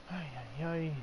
Ay, ay, ay.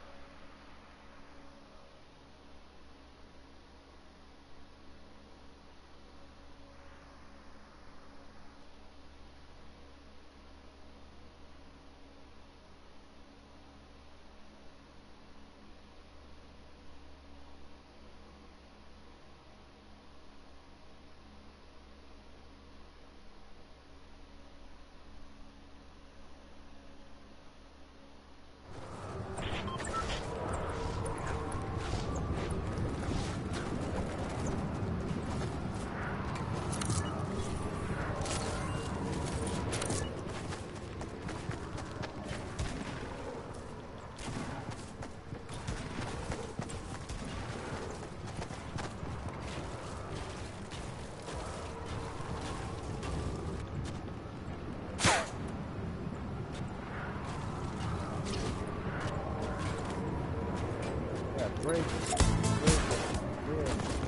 Yeah, break it. Break it. Yeah.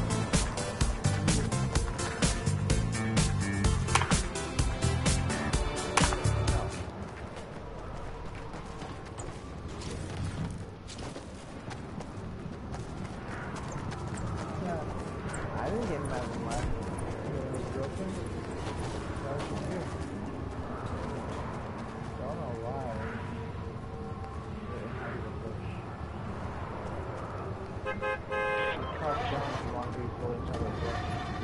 Yeah. I didn't get mad at mine. It was broken. That was just you. Don't know why. Crouch down if you want to be fully inside the door.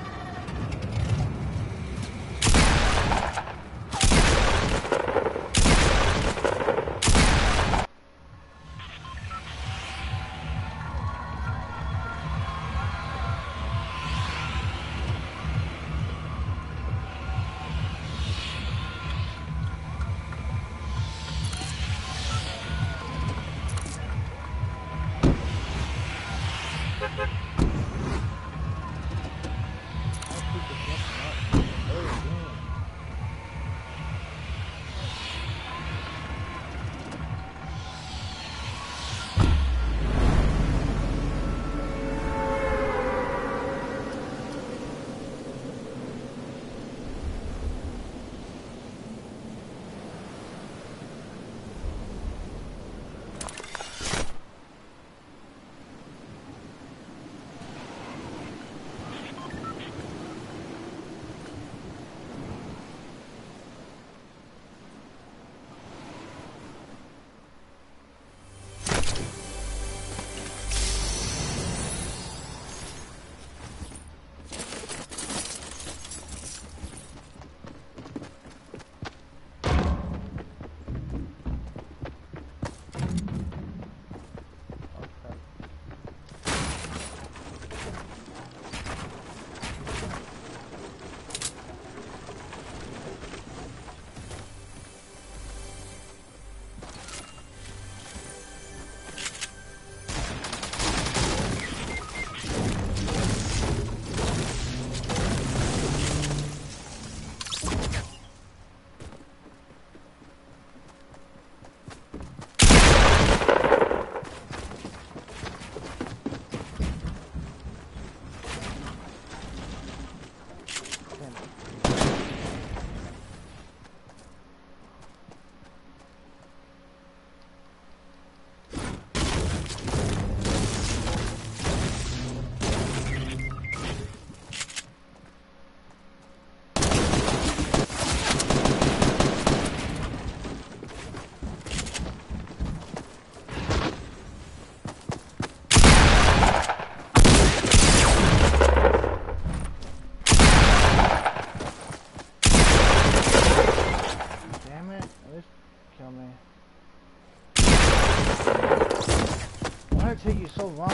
Why did it take you so long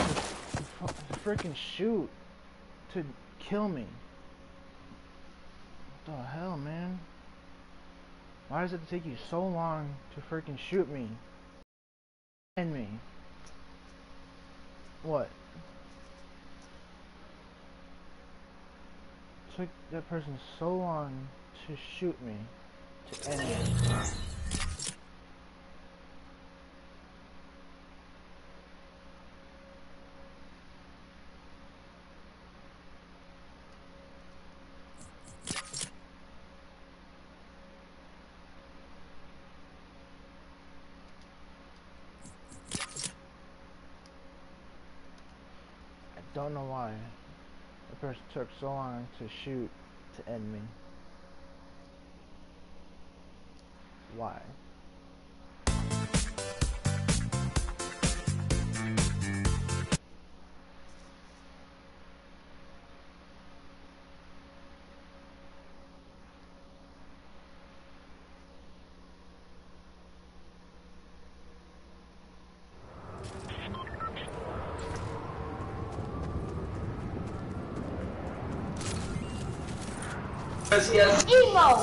to freaking shoot to kill me? What the hell, man? Why does it take you so long to freaking shoot me? And me? What? It took that person so long to shoot me to end me. don't know why the person took so long to shoot to end me. Why? Yes. Emo!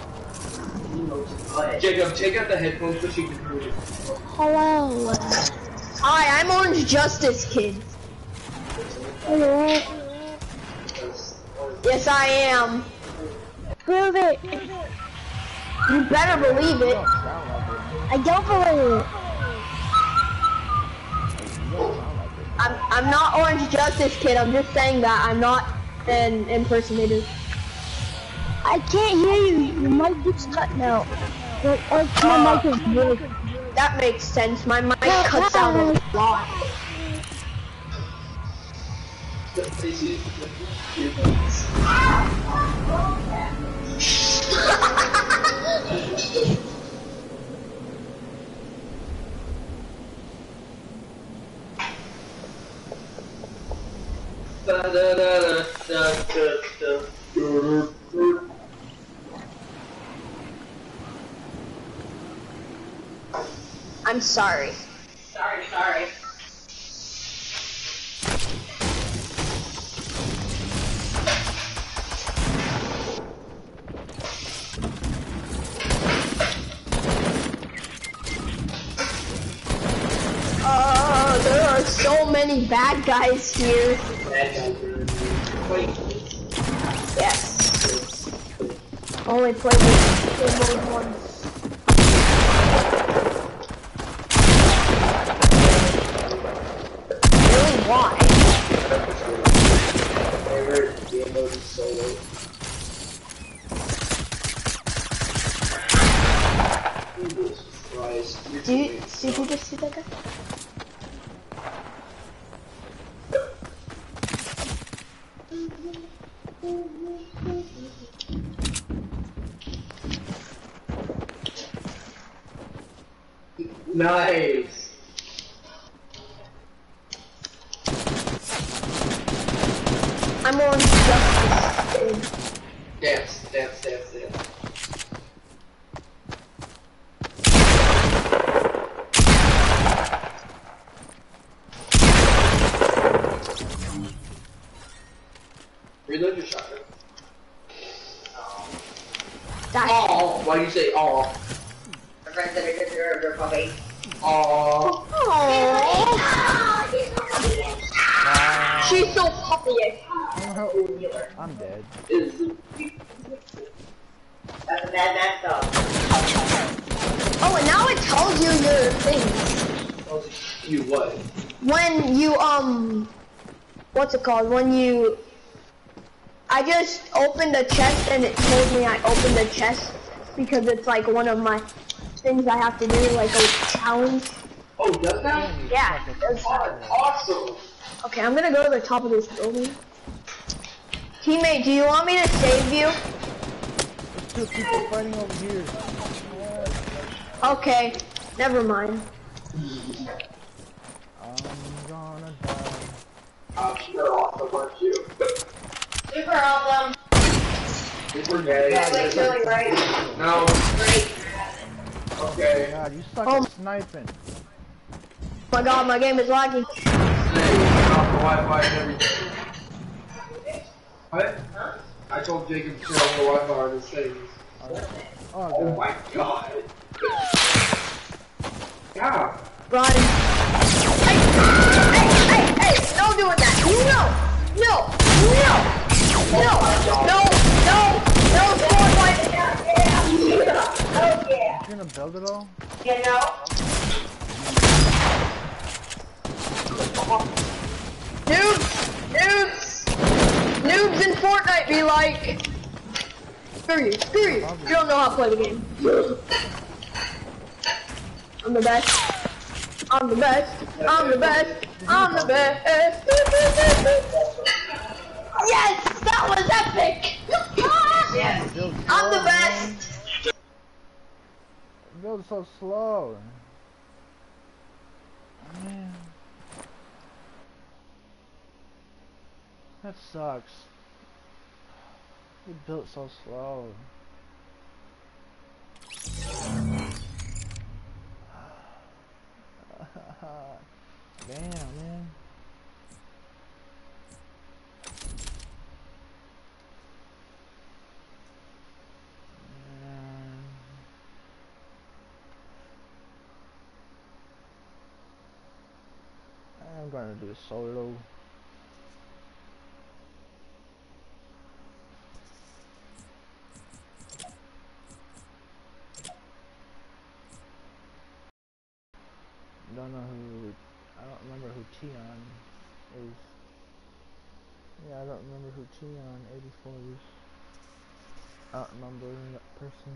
Jacob, take out the headphones so she can hear you. Hello. Hi, I'm Orange Justice Kid. Hello. Yes, I am. Prove it. You better believe it. I don't believe it. I'm not Orange Justice Kid. I'm just saying that. I'm not an impersonator. I can't hear you. Your mic gets cut now. My mic is really... That makes sense. My mic cuts out a lot. I'm sorry. Sorry. There are so many bad guys here. Yes. Only played this mode once. Why? Did you just see that guy? Nice. I'm on Justice. Dance. Reload your shotgun. Oh, why do you say oh? My friend said it deserved her puppy. Oh. She's so puppyish. I'm dead. That's a bad match though. Oh, and now it tells you your things. You what? When you, what's it called? When you... I just opened the chest and it told me I opened the chest because it's like one of my things I have to do, like a challenge. Oh, does that? Yeah. Awesome. Okay, I'm gonna go to the top of this building. Teammate, do you want me to save you? There's 2 people fighting over here. Okay, never mind. I'm gonna die. You're awesome, aren't you? Super awesome. Super gay. That's like silly, right? No. Great. Okay. God, you suck Oh. at sniping. Oh my god, my game is lagging. Snake, off the Wi-Fi and everything. What? Huh? I told Jacob to turn off the Wi-Fi on his things. Oh, Oh God. my god. Yeah. Run. Hey, don't do it that. No, Fortnite. Oh yeah. You gonna build it all? You know? Noobs in Fortnite be like, screw you. You don't know how to play the game. I'm the best. I'm the best. I'm the best. I'm the best. Yes, that was epic. Yes. Build I'm the slow, man. best. Build so slow. Man. That sucks. You built so slow. Damn, man. I'm gonna do solo. Don't know who. I don't remember who Tion is. Yeah, I don't remember who Tion 84 is. I don't remember that person.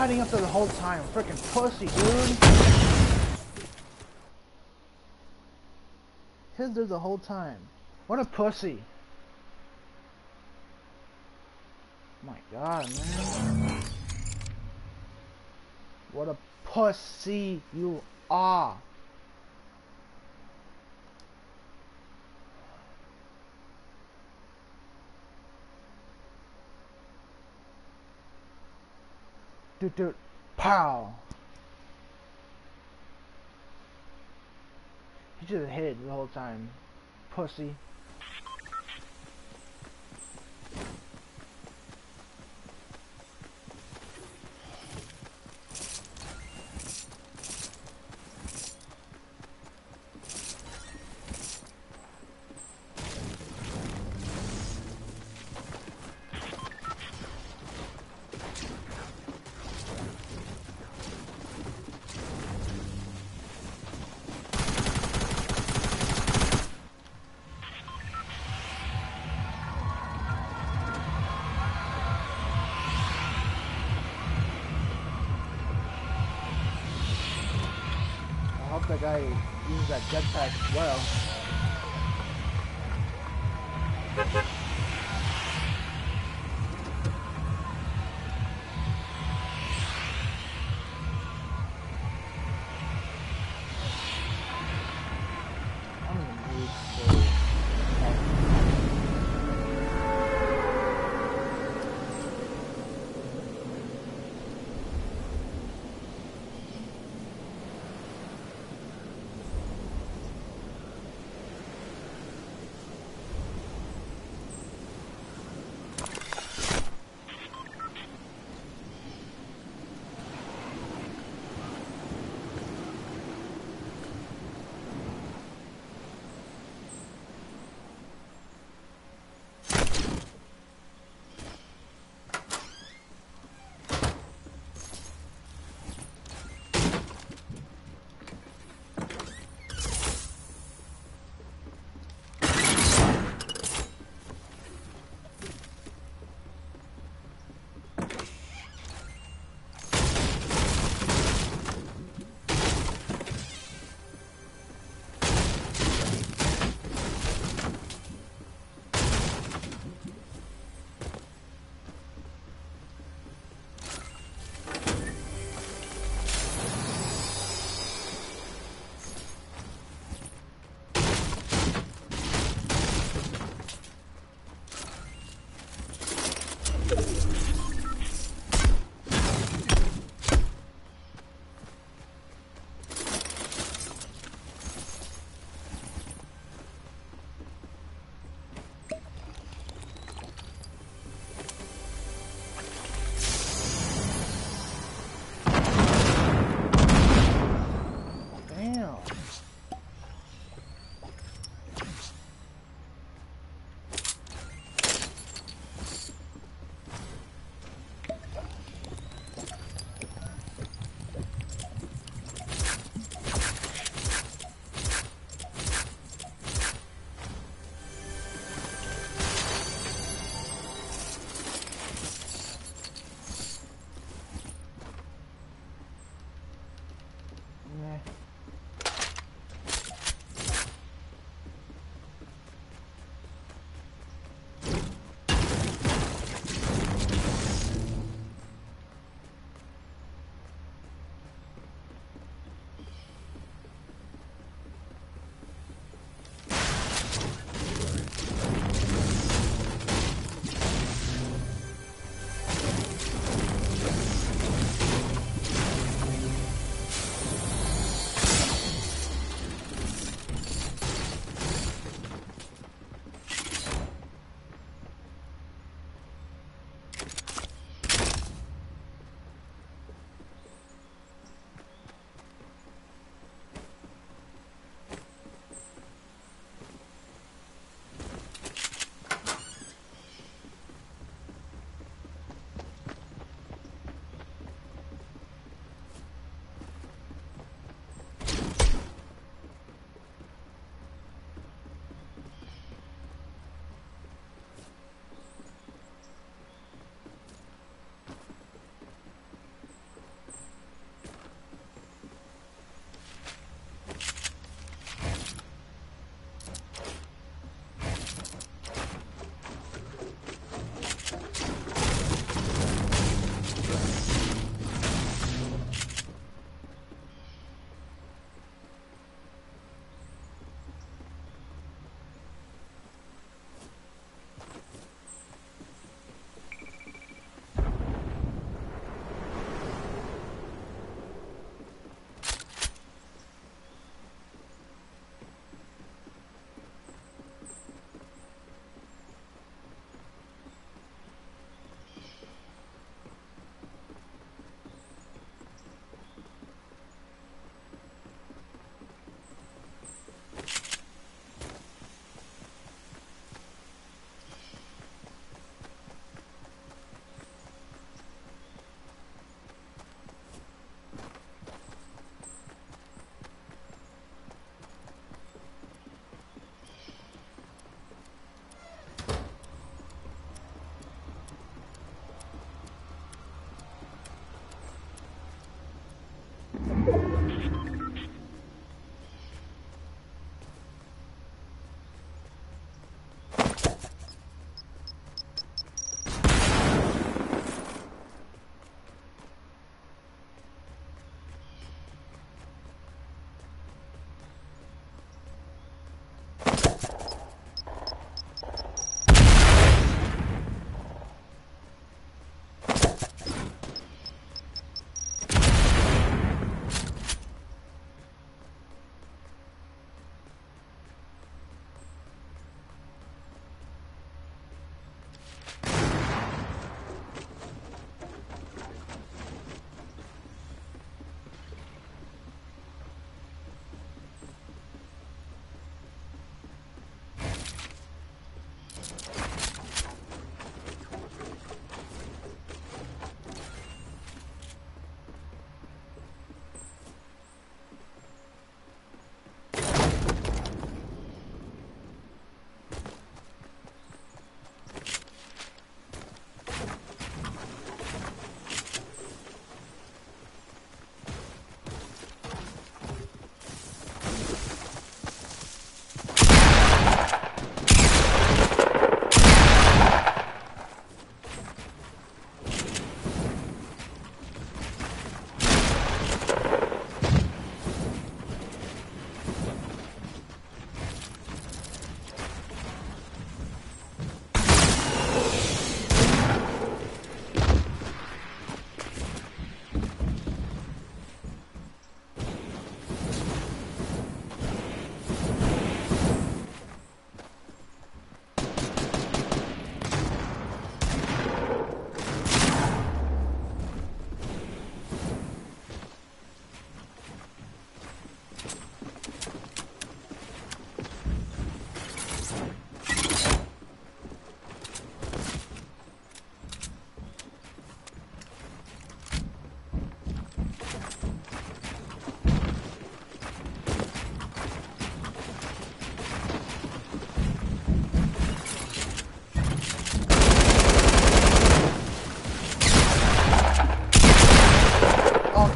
hiding up there the whole time. Freaking pussy, dude. He's there the whole time. What a pussy. My God, man. What a pussy you are. Dude, pow. He just hid the whole time. Pussy. I hope that guy uses that jetpack well. I'm in the mood for...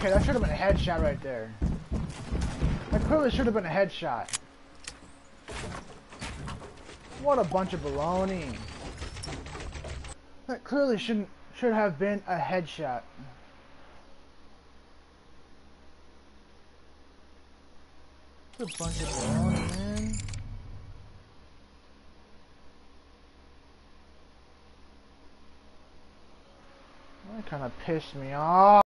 Okay, that should have been a headshot right there. That clearly should have been a headshot. What a bunch of baloney. That clearly should have been a headshot. It's a bunch of baloney, man. That kind of pissed me off.